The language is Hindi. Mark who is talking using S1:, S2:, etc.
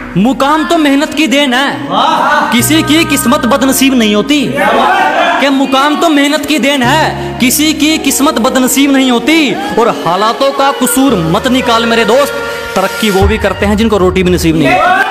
S1: मुकाम तो मेहनत की देन है, किसी की किस्मत बदनसीब नहीं होती। कि मुकाम तो मेहनत की देन है, किसी की किस्मत बदनसीब नहीं होती। और हालातों का कसूर मत निकाल मेरे दोस्त, तरक्की वो भी करते हैं जिनको रोटी भी नसीब नहीं होती।